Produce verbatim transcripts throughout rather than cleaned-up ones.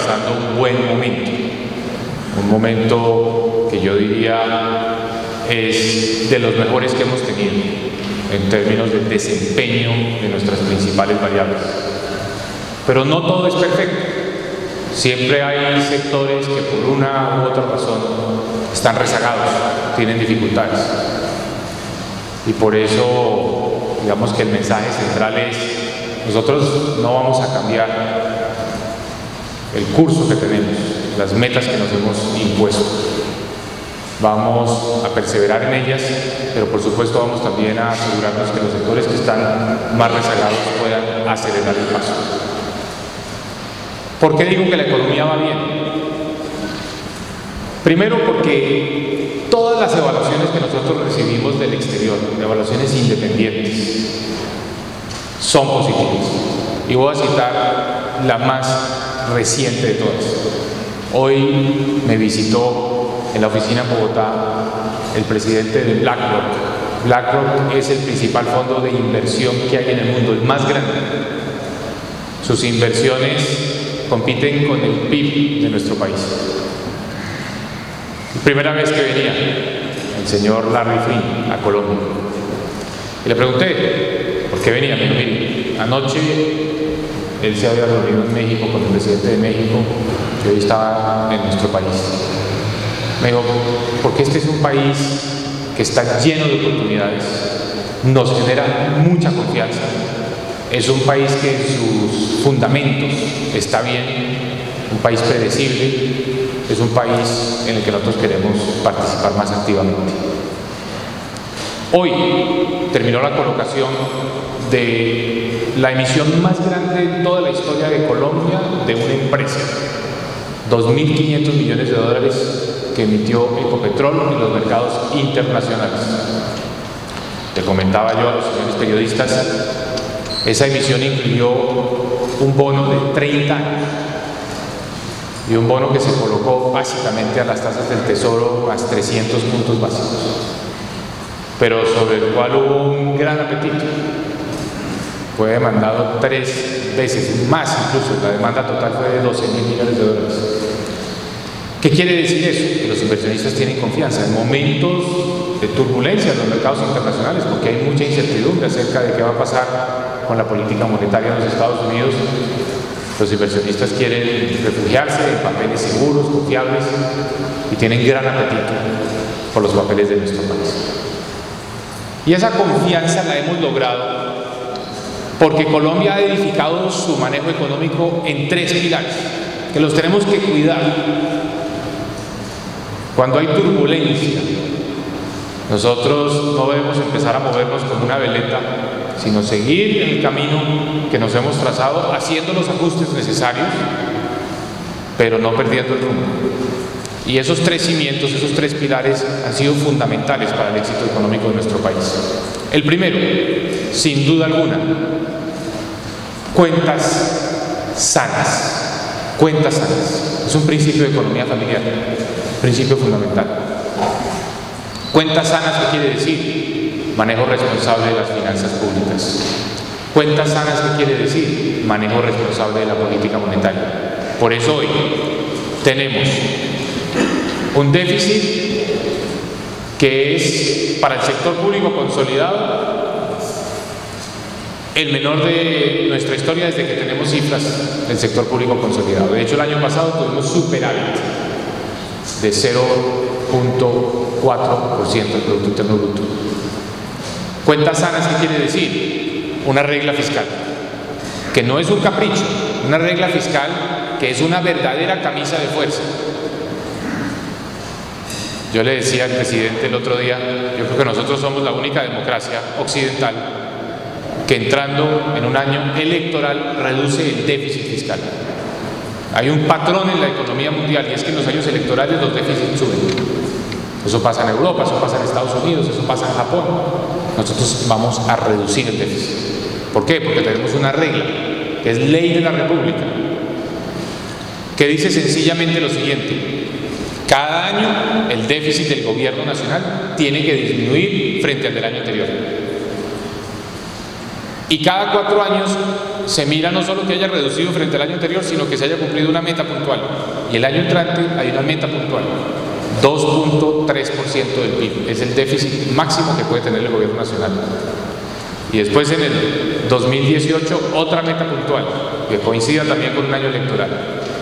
atravesando un buen momento, un momento que yo diría es de los mejores que hemos tenido en términos de desempeño de nuestras principales variables. Pero no todo es perfecto. Siempre hay sectores que por una u otra razón están rezagados, tienen dificultades. Y por eso, digamos que el mensaje central es: nosotros no vamos a cambiar el curso que tenemos, las metas que nos hemos impuesto. Vamos a perseverar en ellas, pero por supuesto vamos también a asegurarnos que los sectores que están más rezagados puedan acelerar el paso. ¿Por qué digo que la economía va bien? Primero, porque todas las evaluaciones que nosotros recibimos del exterior, evaluaciones independientes, son positivas. Y voy a citar la más reciente de todas. Hoy me visitó en la oficina en Bogotá el presidente de BlackRock. BlackRock es el principal fondo de inversión que hay en el mundo, el más grande. Sus inversiones compiten con el P I B de nuestro país. La primera vez que venía el señor Larry Fink a Colombia, y le pregunté por qué venía. Me dijo: mire, anoche él se había reunido en México con el presidente de México, que hoy estaba en nuestro país. Me dijo: porque este es un país que está lleno de oportunidades, nos genera mucha confianza, es un país que en sus fundamentos está bien, un país predecible, es un país en el que nosotros queremos participar más activamente. Hoy terminó la colocación de la emisión más grande en toda la historia de Colombia de una empresa, dos mil quinientos millones de dólares que emitió Ecopetrol en los mercados internacionales. Le comentaba yo a los señores periodistas, esa emisión incluyó un bono de treinta años y un bono que se colocó básicamente a las tasas del Tesoro más trescientos puntos básicos, pero sobre el cual hubo un gran apetito. Fue demandado tres veces más, incluso la demanda total fue de doce mil millones de dólares. ¿Qué quiere decir eso? Que los inversionistas tienen confianza en momentos de turbulencia en los mercados internacionales, porque hay mucha incertidumbre acerca de qué va a pasar con la política monetaria en los Estados Unidos. Los inversionistas quieren refugiarse en papeles seguros, confiables, y tienen gran apetito por los papeles de nuestro país. Y esa confianza la hemos logrado porque Colombia ha edificado su manejo económico en tres pilares, que los tenemos que cuidar. Cuando hay turbulencia, nosotros no debemos empezar a movernos como una veleta, sino seguir el camino que nos hemos trazado, haciendo los ajustes necesarios, pero no perdiendo el rumbo. Y esos tres cimientos, esos tres pilares han sido fundamentales para el éxito económico de nuestro país. El primero, sin duda alguna, cuentas sanas. Cuentas sanas. Es un principio de economía familiar, principio fundamental. Cuentas sanas, ¿qué quiere decir? Manejo responsable de las finanzas públicas. Cuentas sanas, ¿qué quiere decir? Manejo responsable de la política monetaria. Por eso hoy tenemos un déficit que es para el sector público consolidado el menor de nuestra historia desde que tenemos cifras del sector público consolidado. De hecho, el año pasado tuvimos superávit de cero punto cuatro por ciento del Producto Interno Bruto. Cuentas sanas, ¿qué quiere decir? Una regla fiscal, que no es un capricho, una regla fiscal que es una verdadera camisa de fuerza. Yo le decía al presidente el otro día, yo creo que nosotros somos la única democracia occidental que entrando en un año electoral reduce el déficit fiscal. Hay un patrón en la economía mundial y es que en los años electorales los déficits suben. Eso pasa en Europa, eso pasa en Estados Unidos, eso pasa en Japón. Nosotros vamos a reducir el déficit. ¿Por qué? Porque tenemos una regla, que es ley de la República, que dice sencillamente lo siguiente: cada año el déficit del gobierno nacional tiene que disminuir frente al del año anterior. Y cada cuatro años se mira no solo que haya reducido frente al año anterior, sino que se haya cumplido una meta puntual. Y el año entrante hay una meta puntual, dos punto tres por ciento del P I B. Es el déficit máximo que puede tener el gobierno nacional. Y después en el dos mil dieciocho otra meta puntual, que coincida también con un año electoral.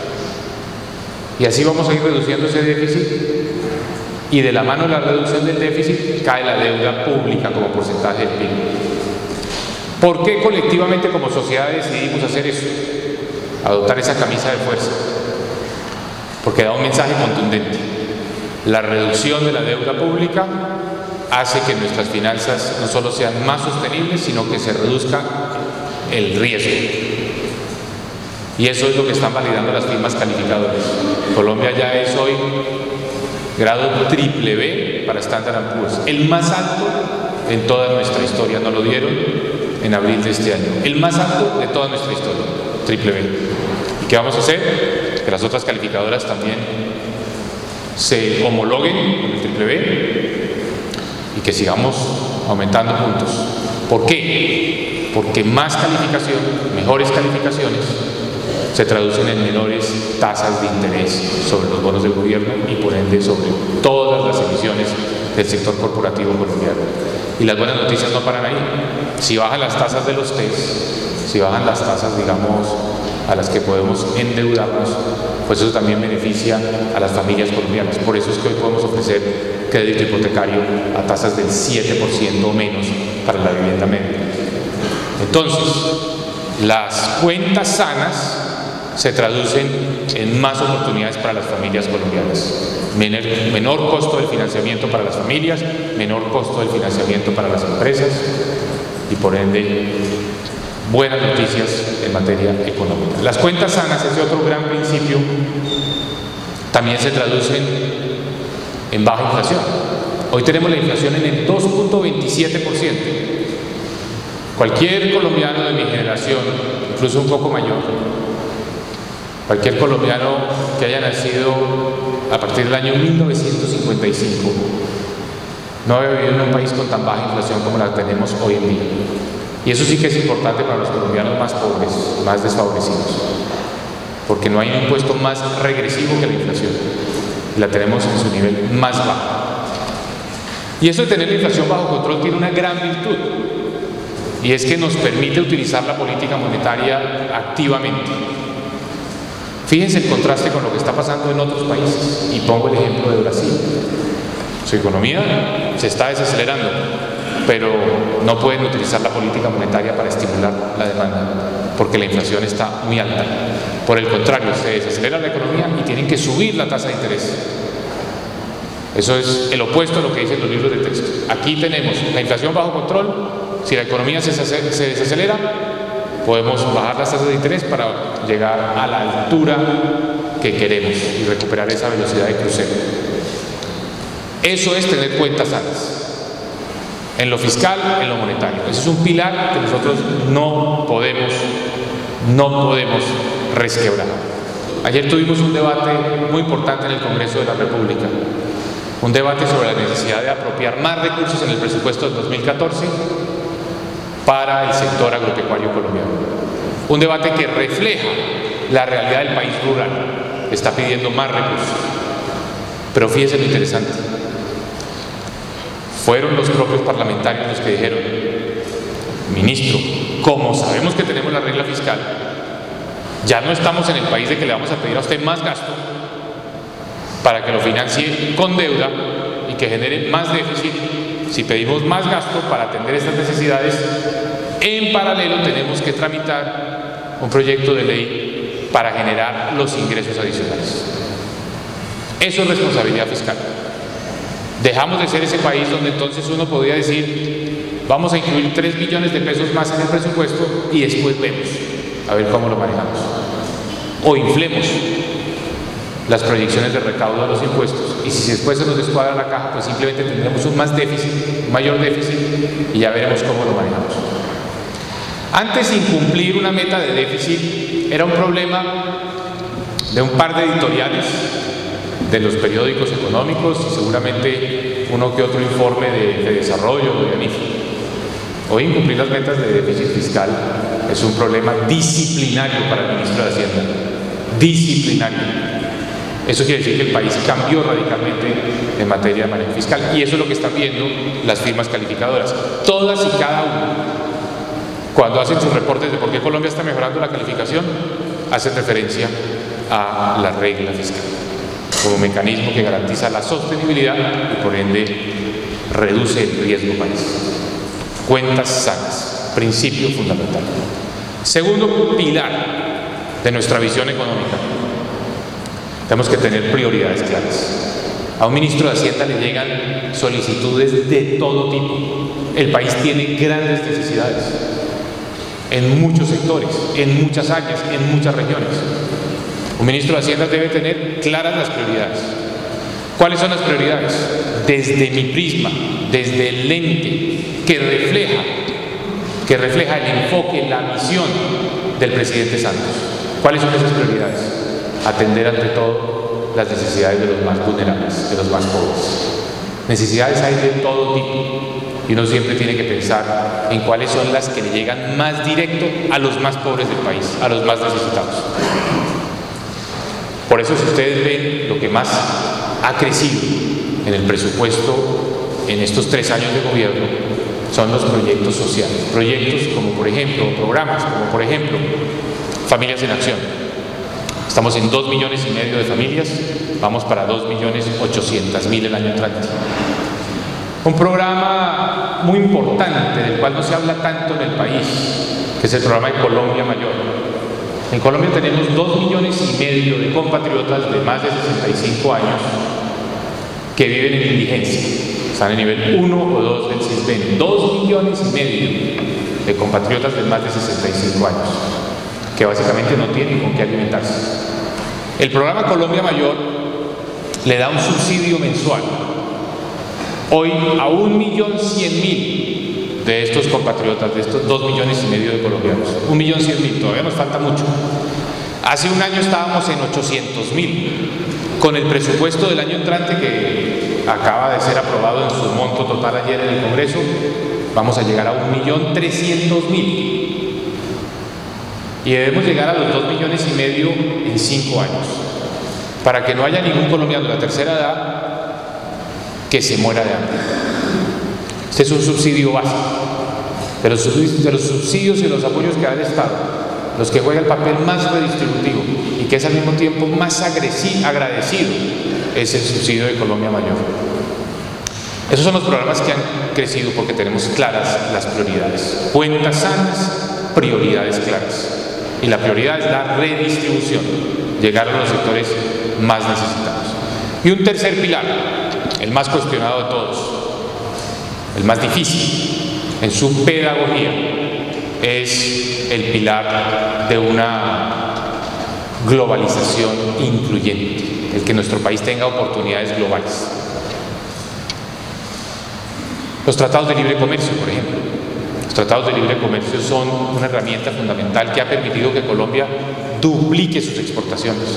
Y así vamos a ir reduciendo ese déficit, y de la mano de la reducción del déficit cae la deuda pública como porcentaje del P I B. ¿Por qué colectivamente como sociedad decidimos hacer eso? Adoptar esa camisa de fuerza. Porque da un mensaje contundente. La reducción de la deuda pública hace que nuestras finanzas no solo sean más sostenibles, sino que se reduzca el riesgo. Y eso es lo que están validando las firmas calificadoras. Colombia ya es hoy grado triple B para Standard and Poor's, el más alto en toda nuestra historia. Nos lo dieron en abril de este año, el más alto de toda nuestra historia, triple B. ¿Y qué vamos a hacer? Que las otras calificadoras también se homologuen con el triple B y que sigamos aumentando puntos. ¿Por qué? Porque más calificación, mejores calificaciones, se traducen en menores tasas de interés sobre los bonos del gobierno y por ende sobre todas las emisiones del sector corporativo colombiano. Y las buenas noticias no paran ahí. Si bajan las tasas de los T E S, si bajan las tasas, digamos, a las que podemos endeudarnos, pues eso también beneficia a las familias colombianas. Por eso es que hoy podemos ofrecer crédito hipotecario a tasas del siete por ciento o menos para la vivienda media. Entonces, las cuentas sanas se traducen en más oportunidades para las familias colombianas. Menor, menor costo del financiamiento para las familias, menor costo del financiamiento para las empresas y por ende buenas noticias en materia económica. Las cuentas sanas, ese otro gran principio, también se traducen en baja inflación. Hoy tenemos la inflación en el dos punto veintisiete por ciento. Cualquier colombiano de mi generación, incluso un poco mayor, cualquier colombiano que haya nacido a partir del año mil novecientos cincuenta y cinco, no había vivido en un país con tan baja inflación como la tenemos hoy en día. Y eso sí que es importante para los colombianos más pobres, más desfavorecidos, porque no hay un impuesto más regresivo que la inflación. La tenemos en su nivel más bajo. Y eso de tener la inflación bajo control tiene una gran virtud, y es que nos permite utilizar la política monetaria activamente. Fíjense el contraste con lo que está pasando en otros países, y pongo el ejemplo de Brasil. Su economía se está desacelerando, pero no pueden utilizar la política monetaria para estimular la demanda, porque la inflación está muy alta. Por el contrario, se desacelera la economía y tienen que subir la tasa de interés. Eso es el opuesto a lo que dicen los libros de texto. Aquí tenemos la inflación bajo control. Si la economía se desacelera, podemos bajar las tasas de interés para llegar a la altura que queremos y recuperar esa velocidad de crucero. Eso es tener cuentas sanas, en lo fiscal, en lo monetario. Ese es un pilar que nosotros no podemos, no podemos resquebrar. Ayer tuvimos un debate muy importante en el Congreso de la República, un debate sobre la necesidad de apropiar más recursos en el presupuesto del dos mil catorce para el sector agropecuario colombiano. Un debate que refleja la realidad del país rural. Está pidiendo más recursos. Pero fíjese lo interesante. Fueron los propios parlamentarios los que dijeron: ministro, como sabemos que tenemos la regla fiscal, ya no estamos en el país de que le vamos a pedir a usted más gasto para que lo financie con deuda y que genere más déficit. Si pedimos más gasto para atender estas necesidades, en paralelo tenemos que tramitar un proyecto de ley para generar los ingresos adicionales. Eso es responsabilidad fiscal. Dejamos de ser ese país donde entonces uno podía decir: vamos a incluir tres millones de pesos más en el presupuesto y después vemos a ver cómo lo manejamos. O inflemos las proyecciones de recaudo de los impuestos, y si después se nos descuadra la caja, pues simplemente tendremos un más déficit, un mayor déficit, y ya veremos cómo lo manejamos. Antes, incumplir una meta de déficit era un problema de un par de editoriales de los periódicos económicos y seguramente uno que otro informe de, de desarrollo o de ANIF. Hoy incumplir las metas de déficit fiscal es un problema disciplinario para el ministro de Hacienda. Disciplinario. Eso quiere decir que el país cambió radicalmente en materia de manejo fiscal, y eso es lo que están viendo las firmas calificadoras. Todas y cada una, cuando hacen sus reportes de por qué Colombia está mejorando la calificación, hacen referencia a la regla fiscal como mecanismo que garantiza la sostenibilidad y por ende reduce el riesgo país. Cuentas sanas, principio fundamental. Segundo pilar de nuestra visión económica: tenemos que tener prioridades claras. A un ministro de Hacienda le llegan solicitudes de todo tipo. El país tiene grandes necesidades en muchos sectores, en muchas áreas, en muchas regiones. Un ministro de Hacienda debe tener claras las prioridades. ¿Cuáles son las prioridades? Desde mi prisma, desde el lente que refleja, que refleja el enfoque, la visión del presidente Santos. ¿Cuáles son esas prioridades? Atender ante todo las necesidades de los más vulnerables, de los más pobres. Necesidades hay de todo tipo y uno siempre tiene que pensar en cuáles son las que le llegan más directo a los más pobres del país, a los más necesitados. Por eso, si ustedes ven lo que más ha crecido en el presupuesto en estos tres años de gobierno, son los proyectos sociales. Proyectos como por ejemplo, programas como por ejemplo, Familias en Acción. Estamos en dos millones y medio de familias, vamos para dos millones ochocientas mil el año entrante. Un programa muy importante del cual no se habla tanto en el país, que es el programa de Colombia Mayor. En Colombia tenemos dos millones y medio de compatriotas de más de sesenta y cinco años que viven en indigencia. Están en nivel uno o dos del SISBEN. dos millones y medio de compatriotas de más de sesenta y cinco años que básicamente no tienen con qué alimentarse. El programa Colombia Mayor le da un subsidio mensual hoy a un millón cien mil de estos compatriotas, de estos dos millones y medio de colombianos. Un millón cien mil, todavía nos falta mucho. Hace un año estábamos en ochocientos mil. Con el presupuesto del año entrante, que acaba de ser aprobado en su monto total ayer en el Congreso, vamos a llegar a un millón trescientos mil. Y debemos llegar a los dos millones y medio en cinco años, para que no haya ningún colombiano de la tercera edad que se muera de hambre. Este es un subsidio básico, de los, de los subsidios y los apoyos que da el Estado, los que juega el papel más redistributivo y que es al mismo tiempo más agradecido, es el subsidio de Colombia Mayor. Esos son los programas que han crecido porque tenemos claras las prioridades. Cuentas sanas, prioridades claras. Y la prioridad es la redistribución, llegar a los sectores más necesitados. Y un tercer pilar, el más cuestionado de todos, el más difícil en su pedagogía, es el pilar de una globalización incluyente, el que nuestro país tenga oportunidades globales. Los tratados de libre comercio, por ejemplo. Los tratados de libre comercio son una herramienta fundamental que ha permitido que Colombia duplique sus exportaciones.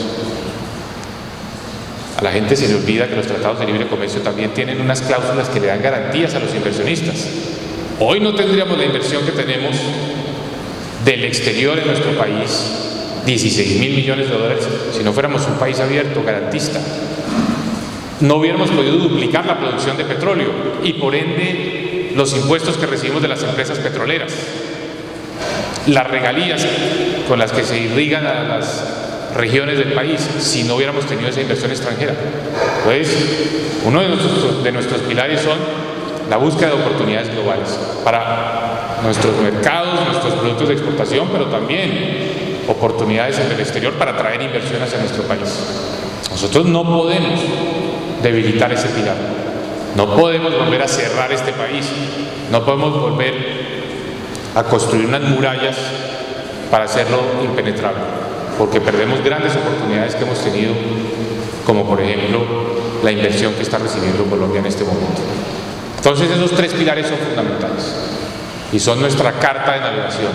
A la gente se le olvida que los tratados de libre comercio también tienen unas cláusulas que le dan garantías a los inversionistas. Hoy no tendríamos la inversión que tenemos del exterior en nuestro país, dieciséis mil millones de dólares, si no fuéramos un país abierto, garantista. No hubiéramos podido duplicar la producción de petróleo y por ende los impuestos que recibimos de las empresas petroleras, las regalías con las que se irrigan a las regiones del país, si no hubiéramos tenido esa inversión extranjera. Entonces, uno de nuestros, de nuestros pilares son la búsqueda de oportunidades globales para nuestros mercados, nuestros productos de exportación, pero también oportunidades en el exterior para atraer inversión hacia nuestro país. Nosotros no podemos debilitar ese pilar, no podemos volver a cerrar este país, no podemos volver a construir unas murallas para hacerlo impenetrable, porque perdemos grandes oportunidades que hemos tenido, como por ejemplo la inversión que está recibiendo Colombia en este momento. Entonces esos tres pilares son fundamentales y son nuestra carta de navegación.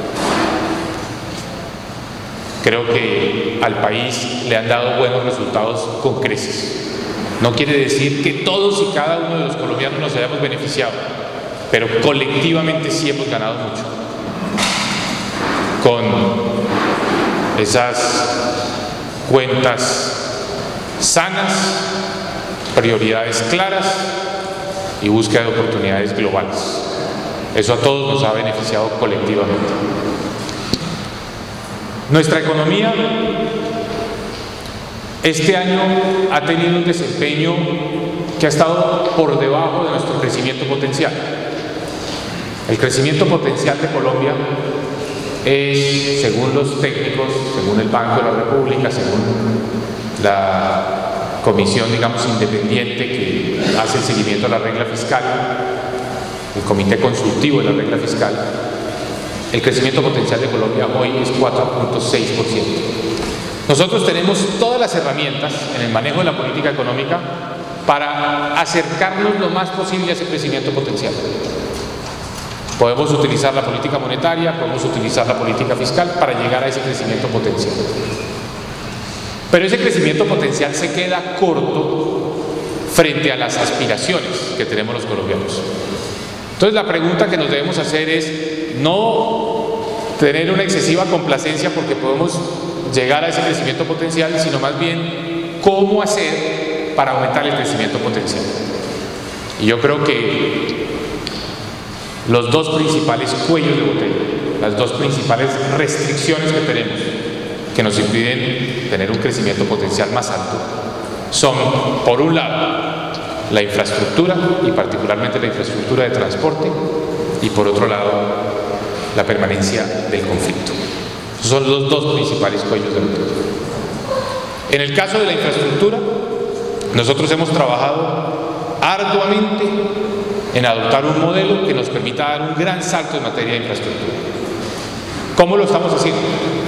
Creo que al país le han dado buenos resultados con creces. No quiere decir que todos y cada uno de los colombianos nos hayamos beneficiado, pero colectivamente sí hemos ganado mucho con esas cuentas sanas, prioridades claras y búsqueda de oportunidades globales. Eso a todos nos ha beneficiado colectivamente. Nuestra economía este año ha tenido un desempeño que ha estado por debajo de nuestro crecimiento potencial. El crecimiento potencial de Colombia es, según los técnicos, según el Banco de la República, según la comisión, digamos, independiente que hace el seguimiento a la regla fiscal, el comité consultivo de la regla fiscal, el crecimiento potencial de Colombia hoy es cuatro punto seis por ciento. Nosotros tenemos todas las herramientas en el manejo de la política económica para acercarnos lo más posible a ese crecimiento potencial. Podemos utilizar la política monetaria, podemos utilizar la política fiscal para llegar a ese crecimiento potencial. Pero ese crecimiento potencial se queda corto frente a las aspiraciones que tenemos los colombianos. Entonces la pregunta que nos debemos hacer es no tener una excesiva complacencia porque podemos llegar a ese crecimiento potencial, sino más bien cómo hacer para aumentar el crecimiento potencial. Y yo creo que los dos principales cuellos de botella, las dos principales restricciones que tenemos que nos impiden tener un crecimiento potencial más alto son, por un lado, la infraestructura y particularmente la infraestructura de transporte, y por otro lado, la permanencia del conflicto. Esos son los dos principales cuellos de botella. En el caso de la infraestructura, nosotros hemos trabajado arduamente en adoptar un modelo que nos permita dar un gran salto en materia de infraestructura. ¿Cómo lo estamos haciendo?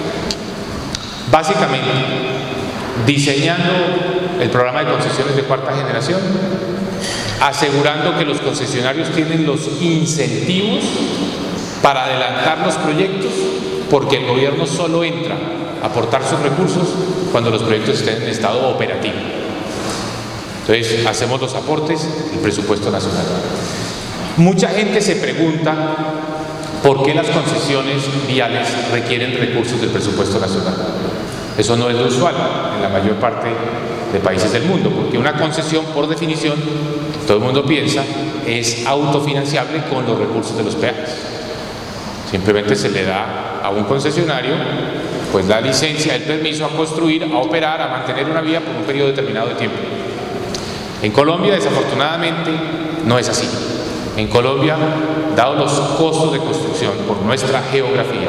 Básicamente, diseñando el programa de concesiones de cuarta generación, asegurando que los concesionarios tienen los incentivos para adelantar los proyectos, porque el gobierno solo entra a aportar sus recursos cuando los proyectos estén en estado operativo. Entonces, hacemos los aportes del presupuesto nacional. Mucha gente se pregunta por qué las concesiones viales requieren recursos del presupuesto nacional. Eso no es lo usual en la mayor parte de países del mundo, porque una concesión, por definición, todo el mundo piensa, es autofinanciable con los recursos de los peajes. Simplemente se le da a un concesionario pues la licencia, el permiso a construir, a operar, a mantener una vía por un periodo determinado de tiempo. En Colombia, desafortunadamente, no es así. En Colombia, dados los costos de construcción por nuestra geografía,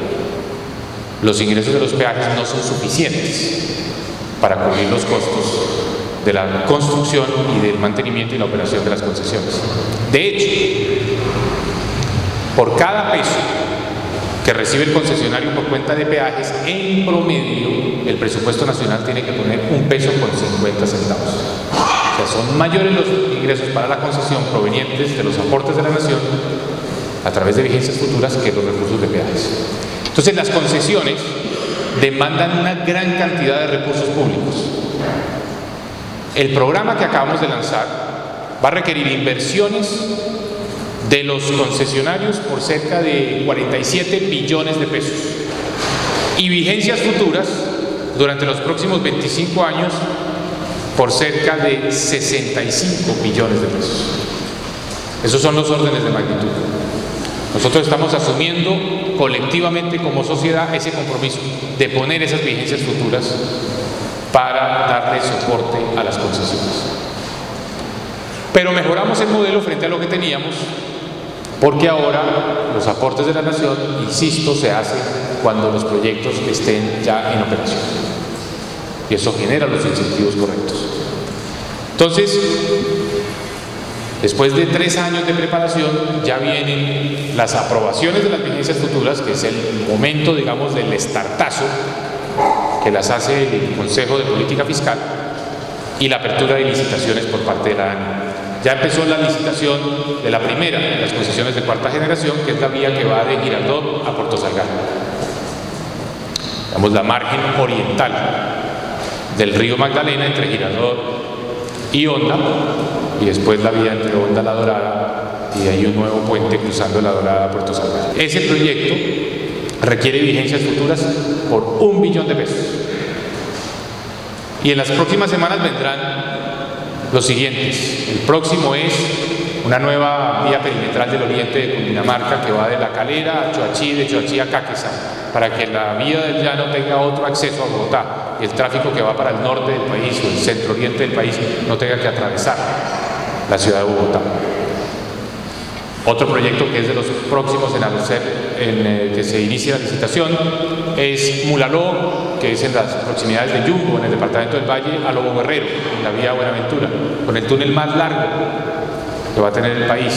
los ingresos de los peajes no son suficientes para cubrir los costos de la construcción y del mantenimiento y la operación de las concesiones. De hecho, por cada peso que recibe el concesionario por cuenta de peajes, en promedio, el presupuesto nacional tiene que poner un peso con cincuenta centavos. O sea, son mayores los ingresos para la concesión provenientes de los aportes de la nación a través de vigencias futuras que los recursos de peajes. Entonces, las concesiones demandan una gran cantidad de recursos públicos. El programa que acabamos de lanzar va a requerir inversiones de los concesionarios por cerca de cuarenta y siete billones de pesos y vigencias futuras durante los próximos veinticinco años por cerca de sesenta y cinco billones de pesos. Esos son los órdenes de magnitud. Nosotros estamos asumiendo colectivamente como sociedad ese compromiso de poner esas vigencias futuras para darle soporte a las concesiones. Pero mejoramos el modelo frente a lo que teníamos, porque ahora los aportes de la nación, insisto, se hacen cuando los proyectos estén ya en operación. Y eso genera los incentivos correctos. Entonces, después de tres años de preparación, ya vienen las aprobaciones de las vigencias futuras, que es el momento, digamos, del estartazo que las hace el Consejo de Política Fiscal, y la apertura de licitaciones por parte de la ANI. Ya empezó la licitación de la primera, las concesiones de cuarta generación, que es la vía que va de Girardot a Puerto Salgado. Digamos, la margen oriental del río Magdalena entre Girardot y Honda, y después la vía entre Honda La Dorada y hay un nuevo puente cruzando La Dorada a Puerto Salvaje. Ese proyecto requiere vigencias futuras por un billón de pesos. Y en las próximas semanas vendrán los siguientes. El próximo es una nueva vía perimetral del oriente de Cundinamarca que va de La Calera a Choachí, de Choachí a Caquezá, para que la vía del llano tenga otro acceso a Bogotá y el tráfico que va para el norte del país o el centro oriente del país no tenga que atravesar la ciudad de Bogotá. Otro proyecto que es de los próximos en hacer, en el que se inicia la licitación, es Mulaló, que es en las proximidades de Yumbo, en el departamento del Valle, a Lobo Guerrero, en la vía Buenaventura, con el túnel más largo que va a tener el país.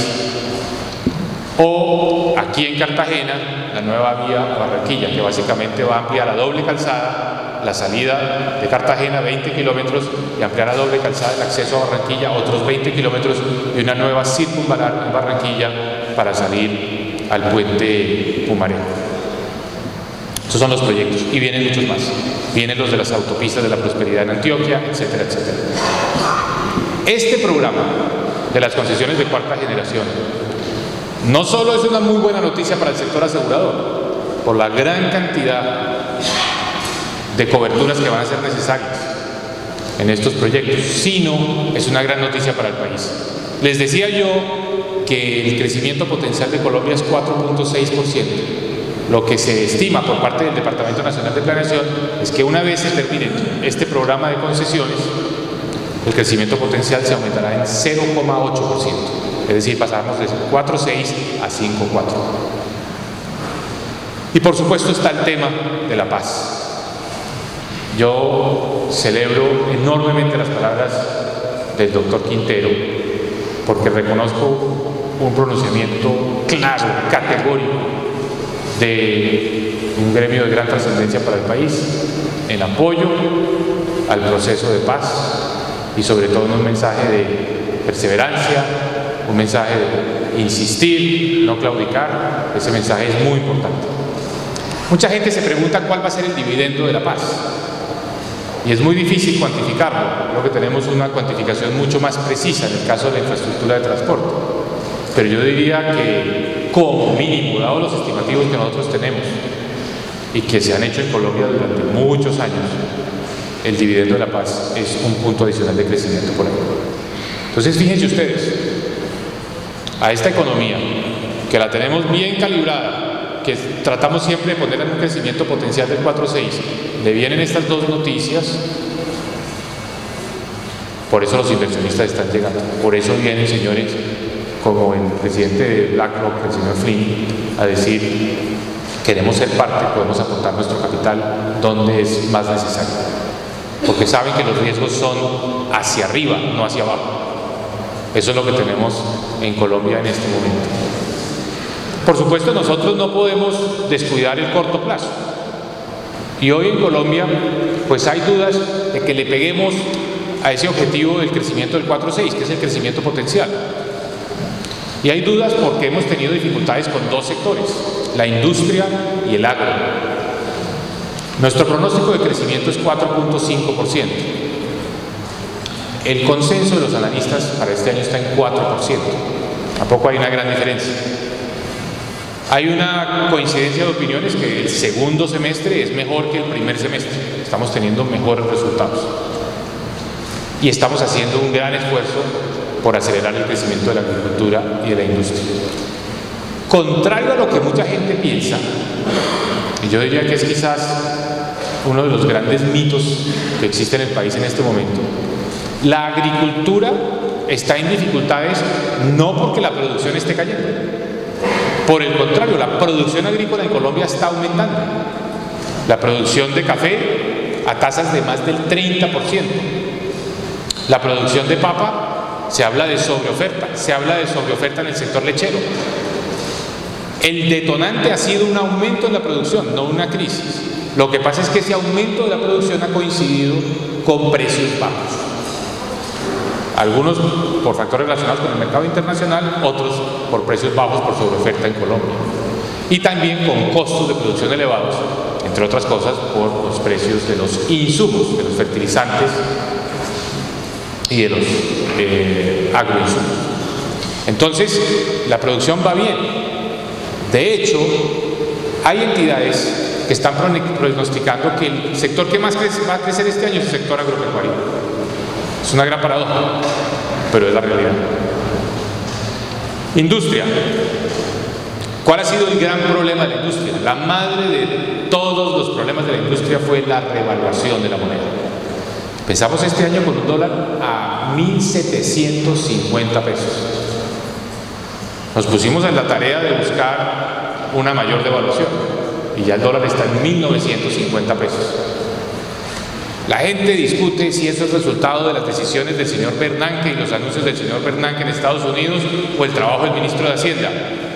O aquí en Cartagena, la nueva vía a Barranquilla, que básicamente va a ampliar a doble calzada la salida de Cartagena, veinte kilómetros, y ampliar a doble calzada el acceso a Barranquilla, otros veinte kilómetros, y una nueva circunvalar en Barranquilla para salir al puente Pumaré. Esos son los proyectos, y vienen muchos más. Vienen los de las autopistas de la prosperidad en Antioquia, etcétera, etcétera. Este programa de las concesiones de cuarta generación no solo es una muy buena noticia para el sector asegurador, por la gran cantidad de coberturas que van a ser necesarias en estos proyectos, sino es una gran noticia para el país. Les decía yo que el crecimiento potencial de Colombia es cuatro punto seis por ciento. Lo que se estima por parte del Departamento Nacional de Planeación es que una vez se termine este programa de concesiones, el crecimiento potencial se aumentará en cero coma ocho por ciento. Es decir, pasamos de cuatro coma seis a cinco coma cuatro. Y por supuesto está el tema de la paz. Yo celebro enormemente las palabras del doctor Quintero, porque reconozco un pronunciamiento claro, categórico, de un gremio de gran trascendencia para el país, en apoyo al proceso de paz y sobre todo en un mensaje de perseverancia, un mensaje de insistir, no claudicar. Ese mensaje es muy importante. Mucha gente se pregunta cuál va a ser el dividendo de la paz, y es muy difícil cuantificarlo. Creo que tenemos una cuantificación mucho más precisa en el caso de la infraestructura de transporte, pero yo diría que como mínimo, dado los estimativos que nosotros tenemos y que se han hecho en Colombia durante muchos años, el dividendo de la paz es un punto adicional de crecimiento por ahí. Entonces fíjense ustedes, a esta economía que la tenemos bien calibrada, que tratamos siempre de poner en un crecimiento potencial del cuatro coma seis, le vienen estas dos noticias. Por eso los inversionistas están llegando, por eso vienen señores como el presidente de BlackRock, el señor Flynn, a decir: queremos ser parte, podemos aportar nuestro capital donde es más necesario, porque saben que los riesgos son hacia arriba, no hacia abajo. Eso es lo que tenemos en Colombia en este momento. Por supuesto, nosotros no podemos descuidar el corto plazo, y hoy en Colombia pues hay dudas de que le peguemos a ese objetivo del crecimiento del cuatro coma seis, que es el crecimiento potencial. Y hay dudas porque hemos tenido dificultades con dos sectores, la industria y el agro. Nuestro pronóstico de crecimiento es cuatro punto cinco por ciento. El consenso de los analistas para este año está en cuatro por ciento. Tampoco hay una gran diferencia. Hay una coincidencia de opiniones que el segundo semestre es mejor que el primer semestre. Estamos teniendo mejores resultados. Y estamos haciendo un gran esfuerzo por acelerar el crecimiento de la agricultura y de la industria. Contrario a lo que mucha gente piensa, y yo diría que es quizás uno de los grandes mitos que existe en el país en este momento, la agricultura está en dificultades no porque la producción esté cayendo. Por el contrario, la producción agrícola en Colombia está aumentando. La producción de café a tasas de más del treinta por ciento. La producción de papa, se habla de sobreoferta, se habla de sobreoferta en el sector lechero. El detonante ha sido un aumento en la producción, no una crisis. Lo que pasa es que ese aumento de la producción ha coincidido con precios bajos. Algunos por factores relacionados con el mercado internacional, otros por precios bajos por sobreoferta en Colombia. Y también con costos de producción elevados, entre otras cosas por los precios de los insumos, de los fertilizantes y de los eh, agroinsumos. Entonces, la producción va bien. De hecho, hay entidades que están pronosticando que el sector que más crece, va a crecer este año es el sector agropecuario. Es una gran paradoja, pero es la realidad. Industria. ¿Cuál ha sido el gran problema de la industria? La madre de todos los problemas de la industria fue la revaluación de la moneda. Empezamos este año con un dólar a mil setecientos cincuenta pesos. Nos pusimos en la tarea de buscar una mayor devaluación y ya el dólar está en mil novecientos cincuenta pesos. La gente discute si eso es resultado de las decisiones del señor Bernanke y los anuncios del señor Bernanke en Estados Unidos o el trabajo del ministro de Hacienda.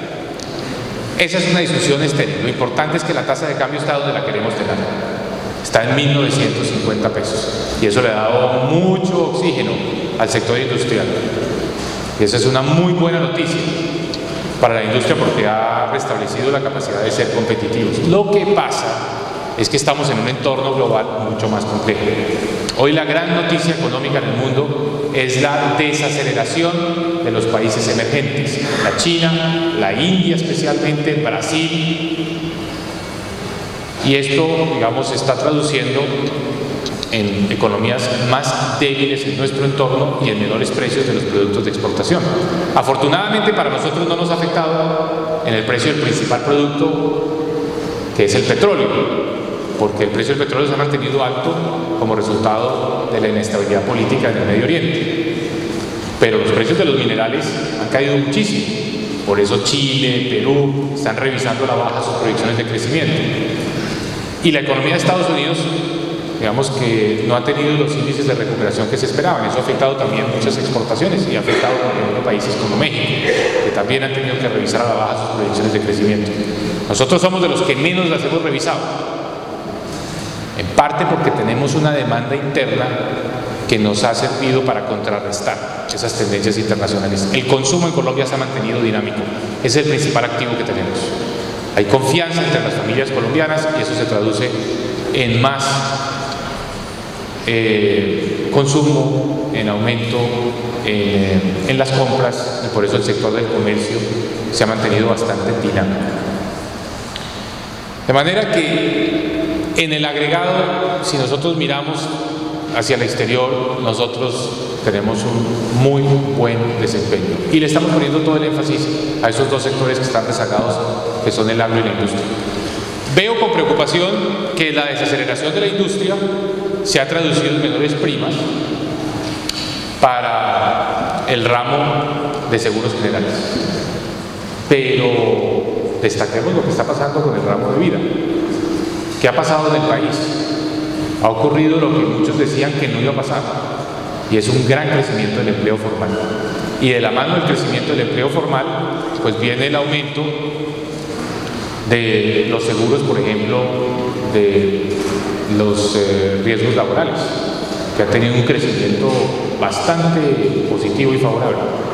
Esa es una discusión estéril. Lo importante es que la tasa de cambio está donde la queremos tener. Está en mil novecientos cincuenta pesos. Y eso le ha dado mucho oxígeno al sector industrial. Y esa es una muy buena noticia para la industria porque ha restablecido la capacidad de ser competitivos. Lo que pasa es que estamos en un entorno global mucho más complejo. Hoy la gran noticia económica en el mundo es la desaceleración de los países emergentes. La China, la India especialmente, Brasil. Y esto, digamos, se está traduciendo en economías más débiles en nuestro entorno y en menores precios de los productos de exportación. Afortunadamente para nosotros no nos ha afectado en el precio del principal producto, que es el petróleo, porque el precio del petróleo se ha mantenido alto como resultado de la inestabilidad política en el Medio Oriente. Pero los precios de los minerales han caído muchísimo. Por eso Chile, Perú están revisando a la baja sus proyecciones de crecimiento. Y la economía de Estados Unidos, digamos que no ha tenido los índices de recuperación que se esperaban. Eso ha afectado también muchas exportaciones y ha afectado a países como México, que también han tenido que revisar a la baja sus proyecciones de crecimiento. Nosotros somos de los que menos las hemos revisado, en parte porque tenemos una demanda interna que nos ha servido para contrarrestar esas tendencias internacionales. El consumo en Colombia se ha mantenido dinámico. Ese es el principal activo que tenemos. Hay confianza entre las familias colombianas y eso se traduce en más eh, consumo, en aumento eh, en las compras, y por eso el sector del comercio se ha mantenido bastante dinámico. De manera que en el agregado, si nosotros miramos hacia el exterior, nosotros tenemos un muy buen desempeño y le estamos poniendo todo el énfasis a esos dos sectores que están rezagados, que son el agro y la industria. Veo con preocupación que la desaceleración de la industria se ha traducido en menores primas para el ramo de seguros generales. Pero destaquemos lo que está pasando con el ramo de vida. ¿Qué ha pasado en el país? Ha ocurrido lo que muchos decían que no iba a pasar, y es un gran crecimiento del empleo formal. Y de la mano del crecimiento del empleo formal, pues viene el aumento de los seguros, por ejemplo, de los eh, riesgos laborales, que han tenido un crecimiento bastante positivo y favorable.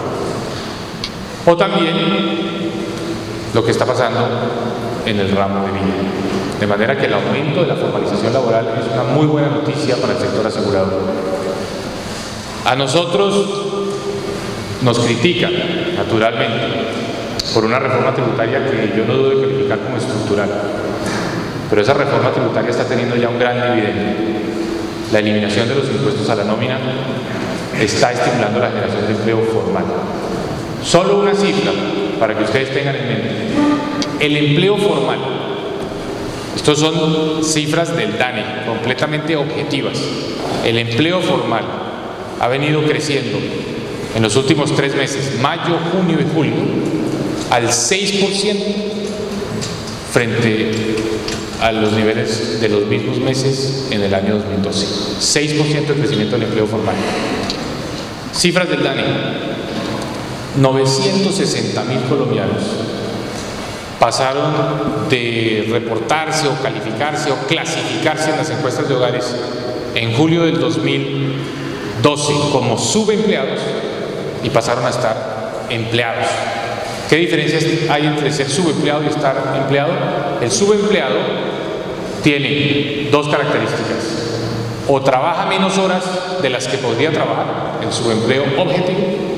O también lo que está pasando en el ramo de vida. De manera que el aumento de la formalización laboral es una muy buena noticia para el sector asegurador. A nosotros nos critican, naturalmente, por una reforma tributaria que yo no dudo de calificar como estructural. Pero esa reforma tributaria está teniendo ya un gran dividendo. La eliminación de los impuestos a la nómina está estimulando la generación de empleo formal. Solo una cifra para que ustedes tengan en mente. El empleo formal, estos son cifras del DANE, completamente objetivas. El empleo formal ha venido creciendo en los últimos tres meses, mayo, junio y julio, al seis por ciento frente a los niveles de los mismos meses en el año dos mil doce. seis por ciento de crecimiento del empleo formal. Cifras del DANE. novecientos sesenta mil colombianos pasaron de reportarse o calificarse o clasificarse en las encuestas de hogares en julio del dos mil doce como subempleados y pasaron a estar empleados. ¿Qué diferencias hay entre ser subempleado y estar empleado? El subempleado tiene dos características. O trabaja menos horas de las que podría trabajar, el subempleo objetivo,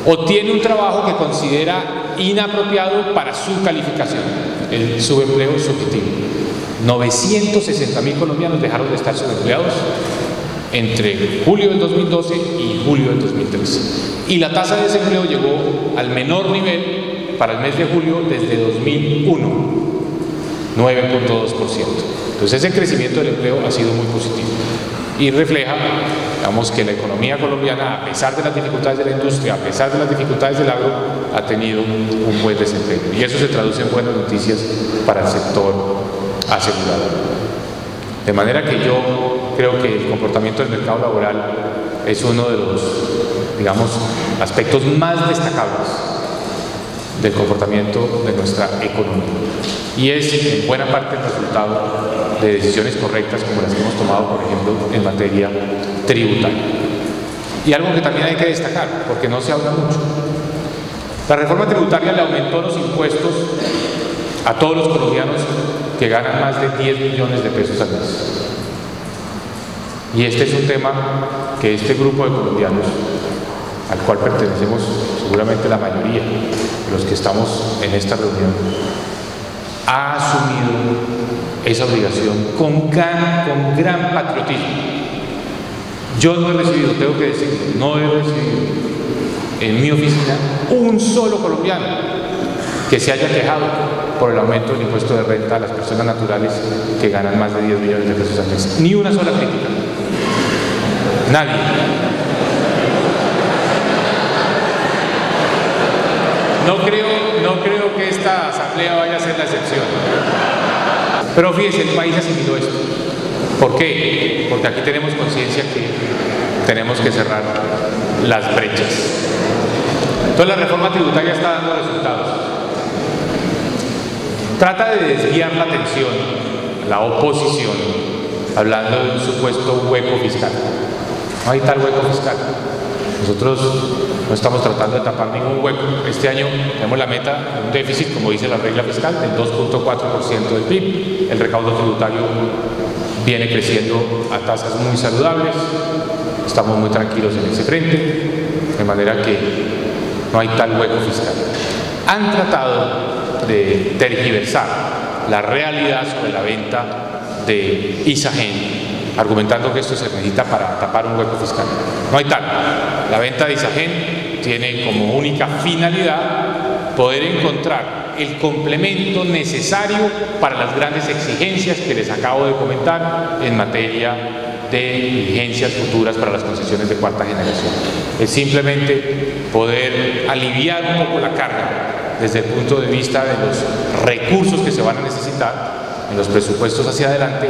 o tiene un trabajo que considera inapropiado para su calificación, el subempleo subjetivo. novecientos sesenta mil colombianos dejaron de estar subempleados entre julio del dos mil doce y julio del dos mil trece. Y la tasa de desempleo llegó al menor nivel para el mes de julio desde dos mil uno, nueve punto dos por ciento. Entonces ese crecimiento del empleo ha sido muy positivo y refleja, digamos, que la economía colombiana, a pesar de las dificultades de la industria, a pesar de las dificultades del agro, ha tenido un buen desempeño. Y eso se traduce en buenas noticias para el sector asegurador. De manera que yo creo que el comportamiento del mercado laboral es uno de los, digamos, aspectos más destacables del comportamiento de nuestra economía. Y es en buena parte el resultado de decisiones correctas como las que hemos tomado, por ejemplo, en materia tributaria. Y algo que también hay que destacar, porque no se habla mucho. La reforma tributaria le aumentó los impuestos a todos los colombianos que ganan más de diez millones de pesos al mes. Y este es un tema que este grupo de colombianos, al cual pertenecemos seguramente la mayoría de los que estamos en esta reunión, ha asumido esa obligación con gran, con gran patriotismo. Yo no he recibido, tengo que decir, no he recibido en mi oficina un solo colombiano que se haya quejado por el aumento del impuesto de renta a las personas naturales que ganan más de diez millones de pesos al mes. Ni una sola crítica. Nadie. No creo, no creo que esta asamblea vaya a ser la excepción. Pero fíjense, el país asimiló esto. ¿Por qué? Porque aquí tenemos conciencia que tenemos que cerrar las brechas. Entonces la reforma tributaria está dando resultados. Trata de desviar la atención, la oposición, hablando de un supuesto hueco fiscal. No hay tal hueco fiscal. Nosotros no estamos tratando de tapar ningún hueco. Este año tenemos la meta de un déficit, como dice la regla fiscal, del dos punto cuatro por ciento del P I B. El recaudo tributario viene creciendo a tasas muy saludables. Estamos muy tranquilos en ese frente, de manera que no hay tal hueco fiscal. Han tratado de tergiversar la realidad sobre la venta de Isagen, argumentando que esto se necesita para tapar un hueco fiscal. No hay tal. La venta de Isagen tiene como única finalidad poder encontrar el complemento necesario para las grandes exigencias que les acabo de comentar en materia de diligencias futuras para las concesiones de cuarta generación. Es simplemente poder aliviar un poco la carga desde el punto de vista de los recursos que se van a necesitar en los presupuestos hacia adelante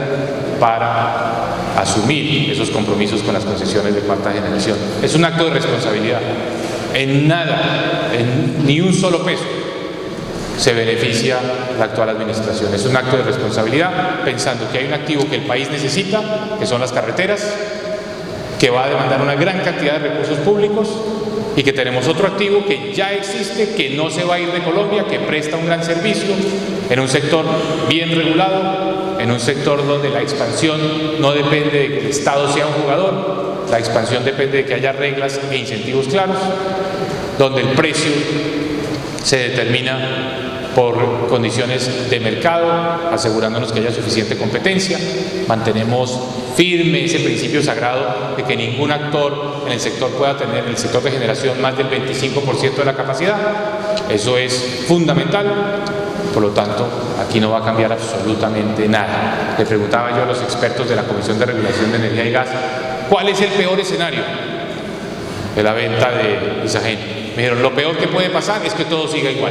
para asumir esos compromisos con las concesiones de cuarta generación. Es un acto de responsabilidad. En nada, en ni un solo peso se beneficia la actual administración. Es un acto de responsabilidad pensando que hay un activo que el país necesita, que son las carreteras, que va a demandar una gran cantidad de recursos públicos, y que tenemos otro activo que ya existe, que no se va a ir de Colombia, que presta un gran servicio en un sector bien regulado, en un sector donde la expansión no depende de que el Estado sea un jugador, la expansión depende de que haya reglas e incentivos claros, donde el precio se determina por condiciones de mercado, asegurándonos que haya suficiente competencia. Mantenemos firme ese principio sagrado de que ningún actor en el sector pueda tener, en el sector de generación, más del veinticinco por ciento de la capacidad. Eso es fundamental. Por lo tanto, aquí no va a cambiar absolutamente nada. Le preguntaba yo a los expertos de la Comisión de Regulación de Energía y Gas, ¿cuál es el peor escenario de la venta de Isagen? Me dijeron, lo peor que puede pasar es que todo siga igual.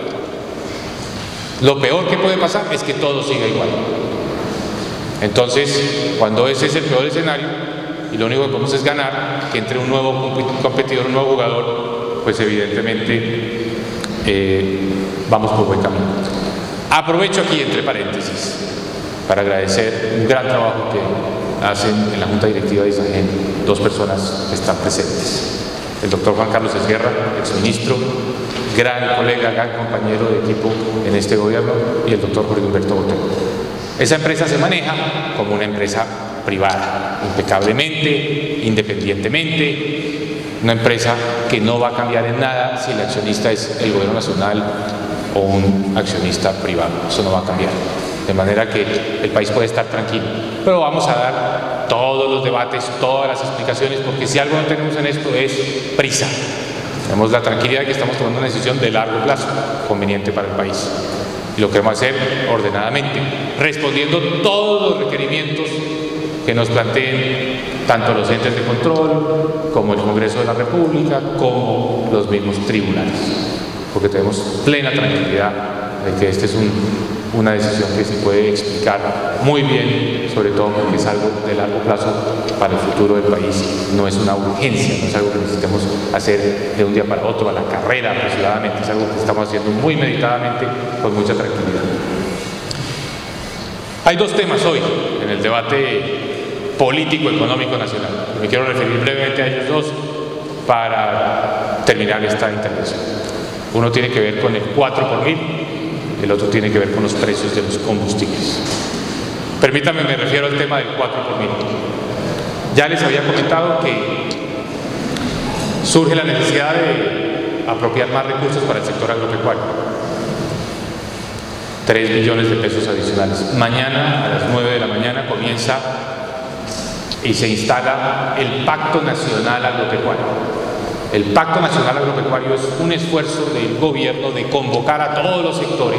Lo peor que puede pasar es que todo siga igual. Entonces, cuando ese es el peor escenario y lo único que podemos es ganar, que entre un nuevo competidor, un nuevo jugador, pues evidentemente eh, vamos por buen camino. Aprovecho aquí, entre paréntesis, para agradecer un gran trabajo que hacen en la Junta Directiva de Isagen dos personas que están presentes. El doctor Juan Carlos Esguerra, exministro, gran colega, gran compañero de equipo en este gobierno, y el doctor Jorge Humberto Botero. Esa empresa se maneja como una empresa privada, impecablemente, independientemente, Una empresa que no va a cambiar en nada si el accionista es el gobierno nacional o un accionista privado. Eso no va a cambiar. De manera que el país puede estar tranquilo. Pero vamos a dar todos los debates, todas las explicaciones, porque si algo no tenemos en esto es prisa. Tenemos la tranquilidad de que estamos tomando una decisión de largo plazo, conveniente para el país. Y lo queremos hacer ordenadamente, respondiendo todos los requerimientos que nos planteen tanto los entes de control, como el Congreso de la República, como los mismos tribunales. Porque tenemos plena tranquilidad de que esta es un, una decisión que se puede explicar muy bien, sobre todo porque es algo de largo plazo para el futuro del país. No es una urgencia, no es algo que necesitemos hacer de un día para otro, a la carrera apresuradamente, es algo que estamos haciendo muy meditadamente, con mucha tranquilidad. Hay dos temas hoy en el debate político-económico nacional. Me quiero referir brevemente a ellos dos para terminar esta intervención. Uno tiene que ver con el cuatro por mil, el otro tiene que ver con los precios de los combustibles. Permítanme, me refiero al tema del cuatro por mil. Ya les había comentado que surge la necesidad de apropiar más recursos para el sector agropecuario. tres billones de pesos adicionales. Mañana a las nueve de la mañana comienza y se instala el Pacto Nacional Agropecuario. El Pacto Nacional Agropecuario es un esfuerzo del gobierno de convocar a todos los sectores,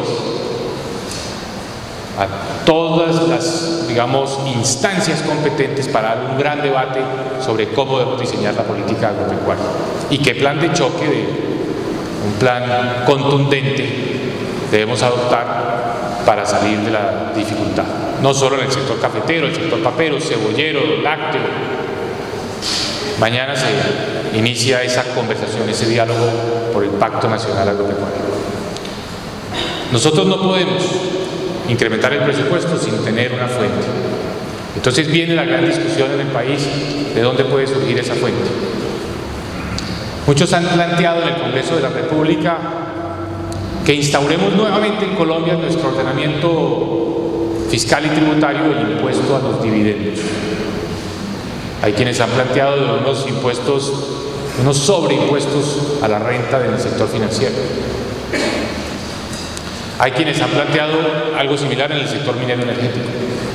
a todas las, digamos, instancias competentes para dar un gran debate sobre cómo debemos diseñar la política agropecuaria y qué plan de choque, de, un plan contundente debemos adoptar para salir de la dificultad. No solo en el sector cafetero, el sector papero, cebollero, lácteo. Mañana se inicia esa conversación, ese diálogo por el Pacto Nacional Agropecuario. Nosotros no podemos incrementar el presupuesto sin tener una fuente. Entonces viene la gran discusión en el país de dónde puede surgir esa fuente. Muchos han planteado en el Congreso de la República que instauremos nuevamente en Colombia nuestro ordenamiento fiscal y tributario el impuesto a los dividendos. Hay quienes han planteado de unos impuestos, unos sobreimpuestos a la renta del sector financiero. Hay quienes han planteado algo similar en el sector minero energético.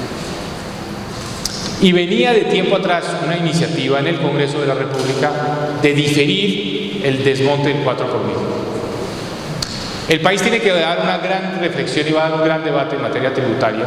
Y venía de tiempo atrás una iniciativa en el Congreso de la República de diferir el desmonte del cuatro por mil. El país tiene que dar una gran reflexión y va a dar un gran debate en materia tributaria,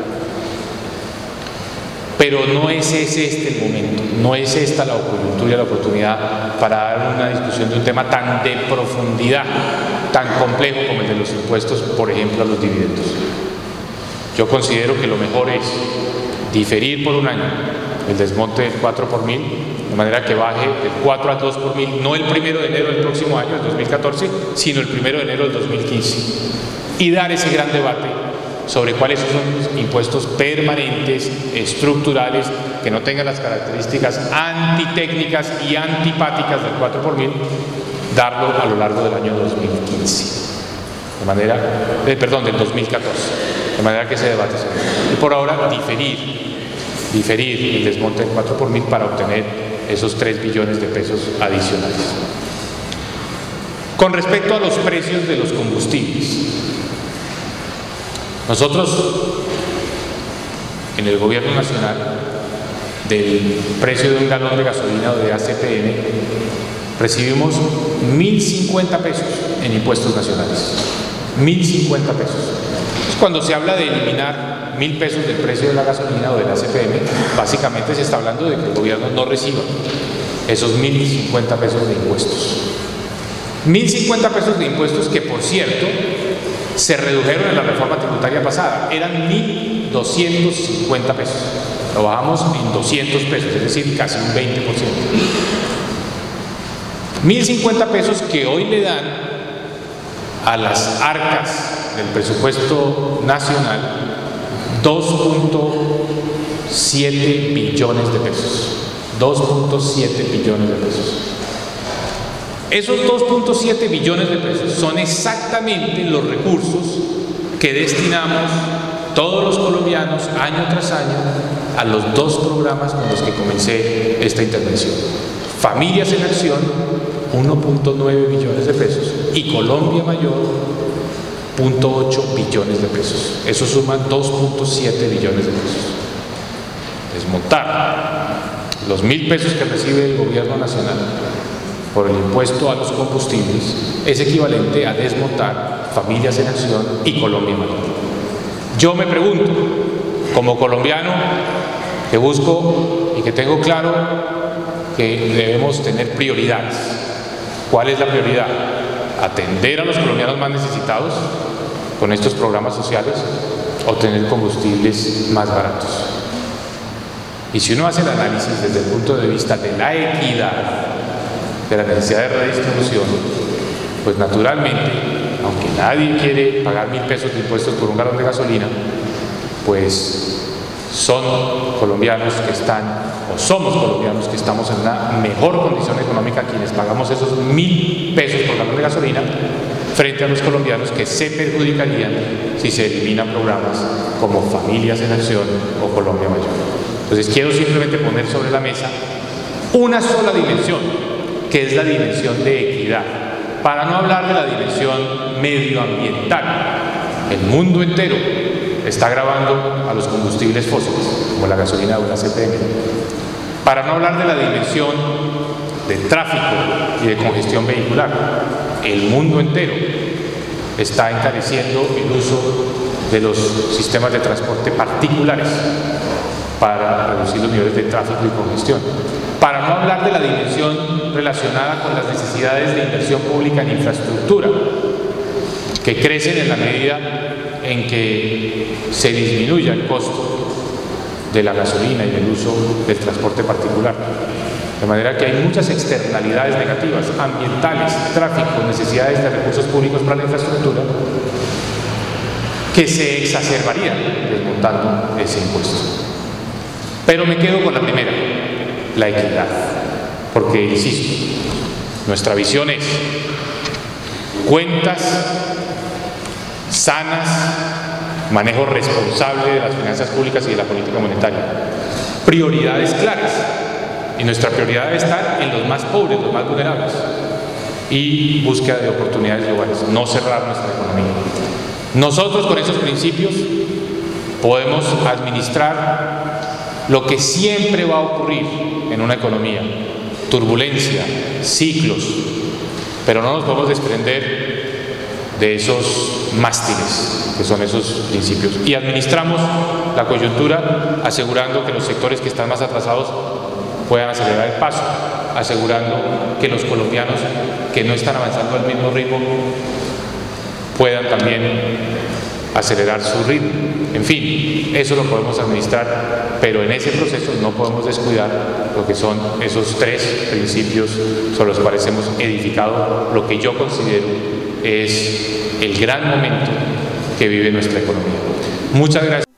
pero no es ese este el momento, no es esta la coyuntura y la oportunidad para dar una discusión de un tema tan de profundidad, tan complejo como el de los impuestos, por ejemplo, a los dividendos. Yo considero que lo mejor es diferir por un año el desmonte del cuatro por mil, de manera que baje del cuatro al dos por mil, no el primero de enero del próximo año, el dos mil catorce, sino el primero de enero del dos mil quince, y dar ese gran debate sobre cuáles son impuestos permanentes, estructurales, que no tengan las características antitécnicas y antipáticas del cuatro por mil, darlo a lo largo del año dos mil quince, de manera, eh, perdón, del dos mil catorce, de manera que ese debate se haga. Y por ahora diferir, diferir el desmonte del cuatro por mil para obtener esos tres billones de pesos adicionales. Con respecto a los precios de los combustibles, nosotros en el gobierno nacional, del precio de un galón de gasolina o de A C P M, recibimos mil cincuenta pesos en impuestos nacionales. mil cincuenta pesos. Entonces, cuando se habla de eliminar mil pesos del precio de la gasolina o del A C P M, básicamente se está hablando de que el gobierno no reciba esos mil cincuenta pesos de impuestos. mil cincuenta pesos de impuestos que, por cierto, se redujeron en la reforma tributaria pasada. Eran mil doscientos cincuenta pesos. Lo bajamos en doscientos pesos, es decir, casi un veinte por ciento. mil cincuenta pesos que hoy le dan a las arcas del presupuesto nacional dos punto siete billones de pesos. dos punto siete billones de pesos. Esos dos punto siete billones de pesos son exactamente los recursos que destinamos todos los colombianos año tras año a los dos programas con los que comencé esta intervención. Familias en Acción, uno punto nueve billones de pesos, y Colombia Mayor, cero punto ocho billones de pesos. Eso suma dos punto siete billones de pesos. Desmontar los mil pesos que recibe el gobierno nacional por el impuesto a los combustibles es equivalente a desmontar Familias en Acción y Colombia Mayor. Yo me pregunto, como colombiano que busco y que tengo claro que debemos tener prioridades, ¿cuál es la prioridad? ¿Atender a los colombianos más necesitados con estos programas sociales o tener combustibles más baratos? Y si uno hace el análisis desde el punto de vista de la equidad, de la necesidad de redistribución, pues naturalmente, aunque nadie quiere pagar mil pesos de impuestos por un galón de gasolina, pues son colombianos que están, o somos colombianos que estamos en una mejor condición económica quienes pagamos esos mil pesos por galón de gasolina, frente a los colombianos que se perjudicarían si se eliminan programas como Familias en Acción o Colombia Mayor. Entonces quiero simplemente poner sobre la mesa una sola dimensión, que es la dimensión de equidad, para no hablar de la dimensión medioambiental. El mundo entero está grabando a los combustibles fósiles, como la gasolina de una C P M. Para no hablar de la dimensión de tráfico y de congestión vehicular, el mundo entero está encareciendo el uso de los sistemas de transporte particulares para reducir los niveles de tráfico y congestión. Para no hablar de la dimensión relacionada con las necesidades de inversión pública en infraestructura, que crecen en la medida en que se disminuya el costo de la gasolina y del uso del transporte particular. De manera que hay muchas externalidades negativas, ambientales, tráfico, necesidades de recursos públicos para la infraestructura, que se exacerbarían desmontando ese impuesto. Pero me quedo con la primera, la equidad, porque, insisto, nuestra visión es cuentas sanas, manejo responsable de las finanzas públicas y de la política monetaria, prioridades claras, y nuestra prioridad debe estar en los más pobres, los más vulnerables, y búsqueda de oportunidades globales, no cerrar nuestra economía. Nosotros con esos principios podemos administrar lo que siempre va a ocurrir en una economía: turbulencia, ciclos, pero no nos podemos desprender de esos mástiles que son esos principios, y administramos la coyuntura asegurando que los sectores que están más atrasados puedan acelerar el paso, asegurando que los colombianos que no están avanzando al mismo ritmo puedan también acelerar su ritmo. En fin, eso lo podemos administrar, pero en ese proceso no podemos descuidar lo que son esos tres principios sobre los cuales hemos edificado lo que yo considero es el gran momento que vive nuestra economía. Muchas gracias.